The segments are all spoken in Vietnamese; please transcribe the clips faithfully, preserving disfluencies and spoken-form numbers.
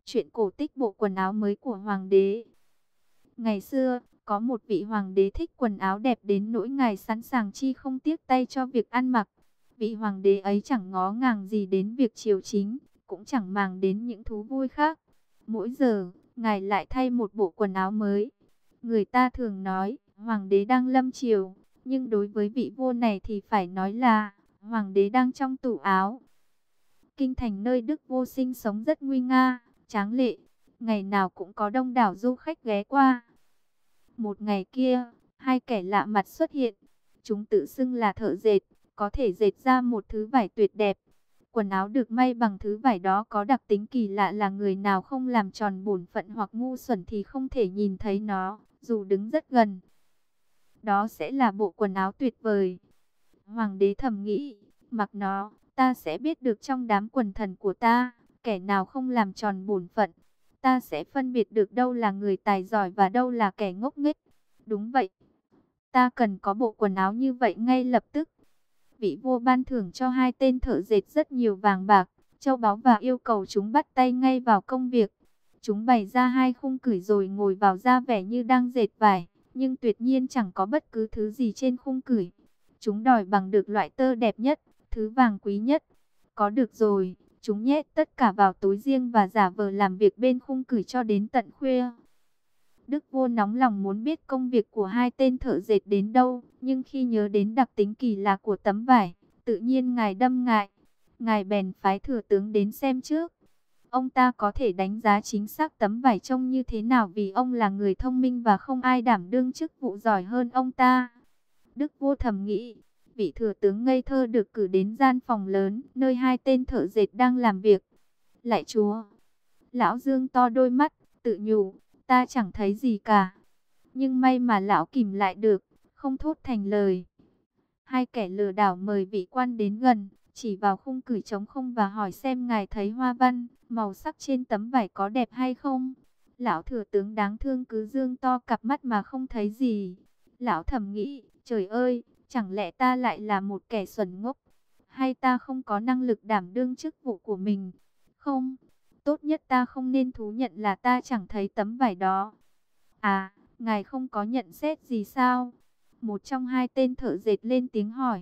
Chuyện cổ tích bộ quần áo mới của hoàng đế. Ngày xưa, có một vị hoàng đế thích quần áo đẹp đến nỗi ngài sẵn sàng chi không tiếc tay cho việc ăn mặc. Vị hoàng đế ấy chẳng ngó ngàng gì đến việc triều chính, cũng chẳng màng đến những thú vui khác. Mỗi giờ, ngài lại thay một bộ quần áo mới. Người ta thường nói, hoàng đế đang lâm triều, nhưng đối với vị vua này thì phải nói là, hoàng đế đang trong tủ áo. Kinh thành nơi Đức Vua sinh sống rất nguy nga, tráng lệ, ngày nào cũng có đông đảo du khách ghé qua. Một ngày kia, hai kẻ lạ mặt xuất hiện, chúng tự xưng là thợ dệt, có thể dệt ra một thứ vải tuyệt đẹp. Quần áo được may bằng thứ vải đó có đặc tính kỳ lạ là người nào không làm tròn bổn phận hoặc ngu xuẩn thì không thể nhìn thấy nó, dù đứng rất gần. Đó sẽ là bộ quần áo tuyệt vời. Hoàng đế thầm nghĩ, mặc nó, ta sẽ biết được trong đám quần thần của ta, kẻ nào không làm tròn bổn phận. Ta sẽ phân biệt được đâu là người tài giỏi và đâu là kẻ ngốc nghếch. Đúng vậy, ta cần có bộ quần áo như vậy ngay lập tức. Vị vua ban thưởng cho hai tên thợ dệt rất nhiều vàng bạc, châu báu và yêu cầu chúng bắt tay ngay vào công việc. Chúng bày ra hai khung cửi rồi ngồi vào ra vẻ như đang dệt vải, nhưng tuyệt nhiên chẳng có bất cứ thứ gì trên khung cửi. Chúng đòi bằng được loại tơ đẹp nhất, thứ vàng quý nhất. Có được rồi, chúng nhét tất cả vào túi riêng và giả vờ làm việc bên khung cửi cho đến tận khuya. Đức vua nóng lòng muốn biết công việc của hai tên thợ dệt đến đâu, nhưng khi nhớ đến đặc tính kỳ lạ của tấm vải, tự nhiên ngài đâm ngại. Ngài bèn phái thừa tướng đến xem trước. Ông ta có thể đánh giá chính xác tấm vải trông như thế nào vì ông là người thông minh và không ai đảm đương chức vụ giỏi hơn ông ta. Đức vua thầm nghĩ, vị thừa tướng ngây thơ được cử đến gian phòng lớn, nơi hai tên thợ dệt đang làm việc. Lạy chúa! Lão Dương to đôi mắt, tự nhủ, ta chẳng thấy gì cả. Nhưng may mà lão kìm lại được, không thốt thành lời. Hai kẻ lừa đảo mời vị quan đến gần, chỉ vào khung cửi trống không và hỏi xem ngài thấy hoa văn, màu sắc trên tấm vải có đẹp hay không. Lão thừa tướng đáng thương cứ dương to cặp mắt mà không thấy gì. Lão thầm nghĩ, trời ơi, chẳng lẽ ta lại là một kẻ xuẩn ngốc, hay ta không có năng lực đảm đương chức vụ của mình? Không, tốt nhất ta không nên thú nhận là ta chẳng thấy tấm vải đó. À, ngài không có nhận xét gì sao? Một trong hai tên thợ dệt lên tiếng hỏi.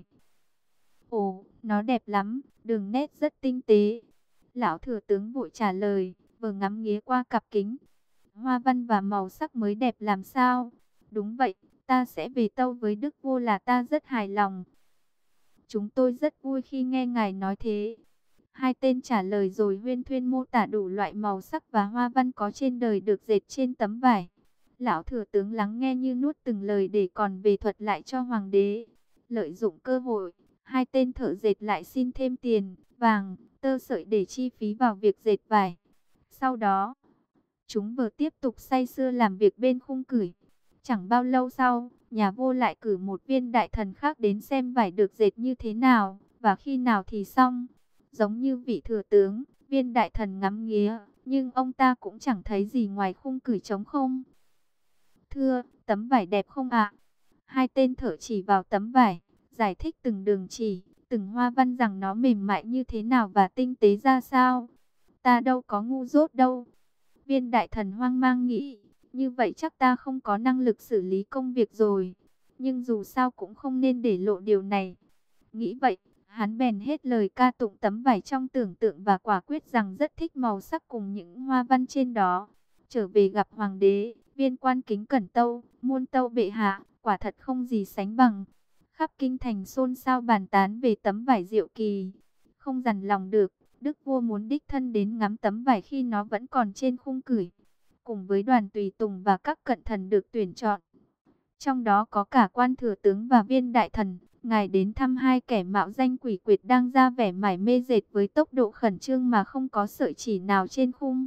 Ồ, nó đẹp lắm, đường nét rất tinh tế. Lão thừa tướng vội trả lời, vừa ngắm nghía qua cặp kính. Hoa văn và màu sắc mới đẹp làm sao? Đúng vậy, ta sẽ về tâu với Đức Vua là ta rất hài lòng. Chúng tôi rất vui khi nghe ngài nói thế. Hai tên trả lời rồi huyên thuyên mô tả đủ loại màu sắc và hoa văn có trên đời được dệt trên tấm vải. Lão thừa tướng lắng nghe như nuốt từng lời để còn về thuật lại cho hoàng đế. Lợi dụng cơ hội, hai tên thợ dệt lại xin thêm tiền, vàng, tơ sợi để chi phí vào việc dệt vải. Sau đó, chúng vừa tiếp tục say sưa làm việc bên khung cửi. Chẳng bao lâu sau, nhà vua lại cử một viên đại thần khác đến xem vải được dệt như thế nào, và khi nào thì xong. Giống như vị thừa tướng, viên đại thần ngắm nghía, nhưng ông ta cũng chẳng thấy gì ngoài khung cửi trống không. Thưa, tấm vải đẹp không ạ? Hai tên thợ chỉ vào tấm vải, giải thích từng đường chỉ, từng hoa văn rằng nó mềm mại như thế nào và tinh tế ra sao. Ta đâu có ngu dốt đâu. Viên đại thần hoang mang nghĩ, như vậy chắc ta không có năng lực xử lý công việc rồi. Nhưng dù sao cũng không nên để lộ điều này. Nghĩ vậy, hắn bèn hết lời ca tụng tấm vải trong tưởng tượng và quả quyết rằng rất thích màu sắc cùng những hoa văn trên đó. Trở về gặp hoàng đế, viên quan kính cẩn tâu, muôn tâu bệ hạ, quả thật không gì sánh bằng. Khắp kinh thành xôn xao bàn tán về tấm vải diệu kỳ. Không dằn lòng được, Đức vua muốn đích thân đến ngắm tấm vải khi nó vẫn còn trên khung cửi. Cùng với đoàn tùy tùng và các cận thần được tuyển chọn. Trong đó có cả quan thừa tướng và viên đại thần. Ngài đến thăm hai kẻ mạo danh quỷ quyệt đang ra vẻ mải mê dệt với tốc độ khẩn trương mà không có sợi chỉ nào trên khung.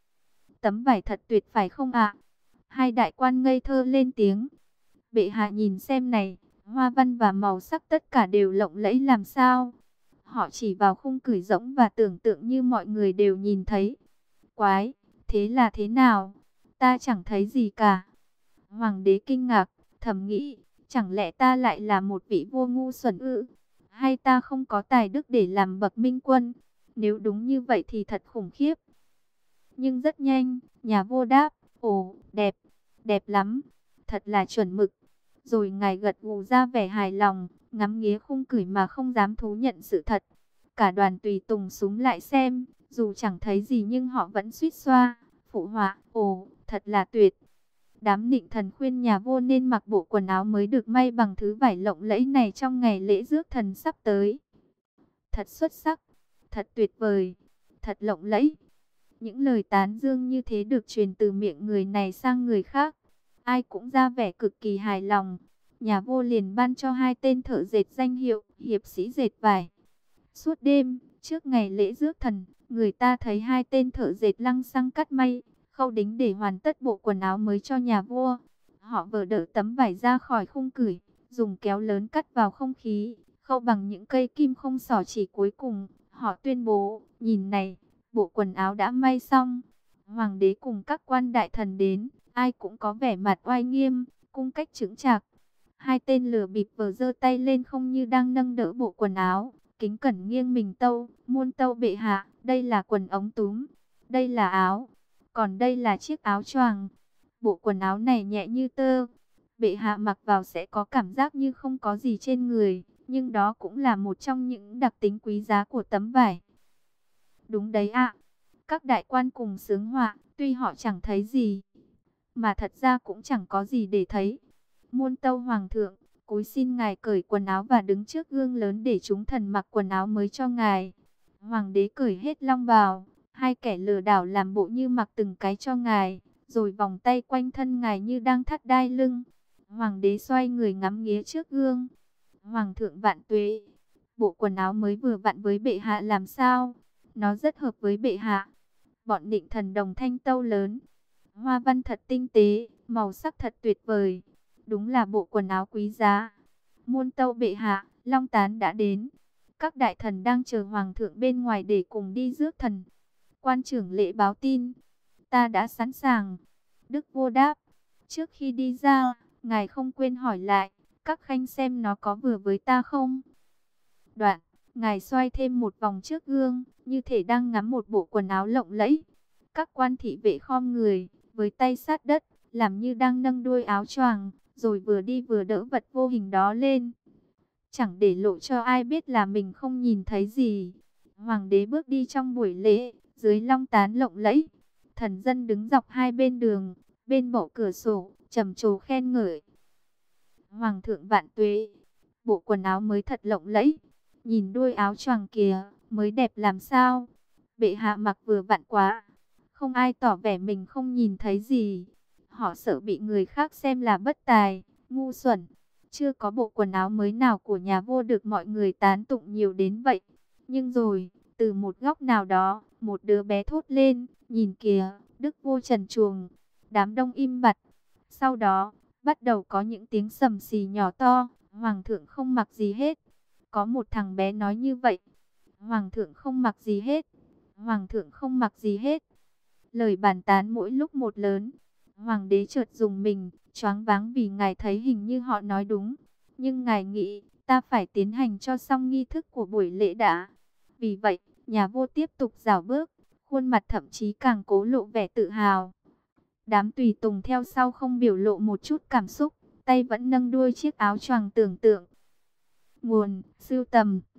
Tấm vải thật tuyệt phải không ạ? Hai đại quan ngây thơ lên tiếng. Bệ hạ nhìn xem này, hoa văn và màu sắc tất cả đều lộng lẫy làm sao? Họ chỉ vào khung cửi rỗng và tưởng tượng như mọi người đều nhìn thấy. Quái, thế là thế nào? Ta chẳng thấy gì cả. Hoàng đế kinh ngạc, thầm nghĩ, chẳng lẽ ta lại là một vị vua ngu xuẩn ư? Hay ta không có tài đức để làm bậc minh quân? Nếu đúng như vậy thì thật khủng khiếp. Nhưng rất nhanh, nhà vua đáp, ồ, đẹp, đẹp lắm, thật là chuẩn mực. Rồi ngài gật gù ra vẻ hài lòng, ngắm nghía khung cửi mà không dám thú nhận sự thật. Cả đoàn tùy tùng súng lại xem, dù chẳng thấy gì nhưng họ vẫn suýt xoa, phụ họa, ồ, thật là tuyệt. Đám nịnh thần khuyên nhà vua nên mặc bộ quần áo mới được may bằng thứ vải lộng lẫy này trong ngày lễ rước thần sắp tới. Thật xuất sắc, thật tuyệt vời, thật lộng lẫy. Những lời tán dương như thế được truyền từ miệng người này sang người khác. Ai cũng ra vẻ cực kỳ hài lòng. Nhà vua liền ban cho hai tên thợ dệt danh hiệu hiệp sĩ dệt vải. Suốt đêm, trước ngày lễ rước thần, người ta thấy hai tên thợ dệt lăng xăng cắt may, khâu đính để hoàn tất bộ quần áo mới cho nhà vua. Họ vừa đỡ tấm vải ra khỏi khung cửi, dùng kéo lớn cắt vào không khí, khâu bằng những cây kim không xỏ chỉ cuối cùng. Họ tuyên bố, nhìn này, bộ quần áo đã may xong. Hoàng đế cùng các quan đại thần đến, ai cũng có vẻ mặt oai nghiêm, cung cách chững chạc. Hai tên lừa bịp vừa giơ tay lên không như đang nâng đỡ bộ quần áo, kính cẩn nghiêng mình tâu, muôn tâu bệ hạ, đây là quần ống túm, đây là áo, còn đây là chiếc áo choàng. Bộ quần áo này nhẹ như tơ, bệ hạ mặc vào sẽ có cảm giác như không có gì trên người, nhưng đó cũng là một trong những đặc tính quý giá của tấm vải. Đúng đấy ạ, các đại quan cùng sướng họa, tuy họ chẳng thấy gì, mà thật ra cũng chẳng có gì để thấy. Muôn tâu hoàng thượng, cúi xin ngài cởi quần áo và đứng trước gương lớn để chúng thần mặc quần áo mới cho ngài. Hoàng đế cởi hết long bào, hai kẻ lừa đảo làm bộ như mặc từng cái cho ngài, rồi vòng tay quanh thân ngài như đang thắt đai lưng. Hoàng đế xoay người ngắm nghía trước gương. Hoàng thượng vạn tuế, bộ quần áo mới vừa vặn với bệ hạ làm sao? Nó rất hợp với bệ hạ. Bọn định thần đồng thanh tâu lớn. Hoa văn thật tinh tế, màu sắc thật tuyệt vời. Đúng là bộ quần áo quý giá. Muôn tâu bệ hạ, long tán đã đến. Các đại thần đang chờ hoàng thượng bên ngoài để cùng đi rước thần. Quan trưởng lễ báo tin, ta đã sẵn sàng. Đức vua đáp, trước khi đi ra, ngài không quên hỏi lại, các khanh xem nó có vừa với ta không? Đoạn, ngài xoay thêm một vòng trước gương, như thể đang ngắm một bộ quần áo lộng lẫy. Các quan thị vệ khom người, với tay sát đất, làm như đang nâng đuôi áo choàng, rồi vừa đi vừa đỡ vật vô hình đó lên. Chẳng để lộ cho ai biết là mình không nhìn thấy gì. Hoàng đế bước đi trong buổi lễ, dưới long tán lộng lẫy. Thần dân đứng dọc hai bên đường, bên bộ cửa sổ, trầm trồ khen ngợi. Hoàng thượng vạn tuế, bộ quần áo mới thật lộng lẫy. Nhìn đuôi áo choàng kìa, mới đẹp làm sao. Bệ hạ mặc vừa vặn quá. Không ai tỏ vẻ mình không nhìn thấy gì. Họ sợ bị người khác xem là bất tài, ngu xuẩn. Chưa có bộ quần áo mới nào của nhà vua được mọi người tán tụng nhiều đến vậy. Nhưng rồi, từ một góc nào đó, một đứa bé thốt lên, nhìn kìa, đức vua trần truồng. Đám đông im bặt. Sau đó, bắt đầu có những tiếng sầm xì nhỏ to, hoàng thượng không mặc gì hết. Có một thằng bé nói như vậy, hoàng thượng không mặc gì hết, hoàng thượng không mặc gì hết. Lời bàn tán mỗi lúc một lớn. Hoàng đế chợt dùng mình, choáng váng vì ngài thấy hình như họ nói đúng. Nhưng ngài nghĩ, ta phải tiến hành cho xong nghi thức của buổi lễ đã. Vì vậy, nhà vua tiếp tục rảo bước, khuôn mặt thậm chí càng cố lộ vẻ tự hào. Đám tùy tùng theo sau không biểu lộ một chút cảm xúc, tay vẫn nâng đuôi chiếc áo choàng tưởng tượng. Nguồn, sưu tầm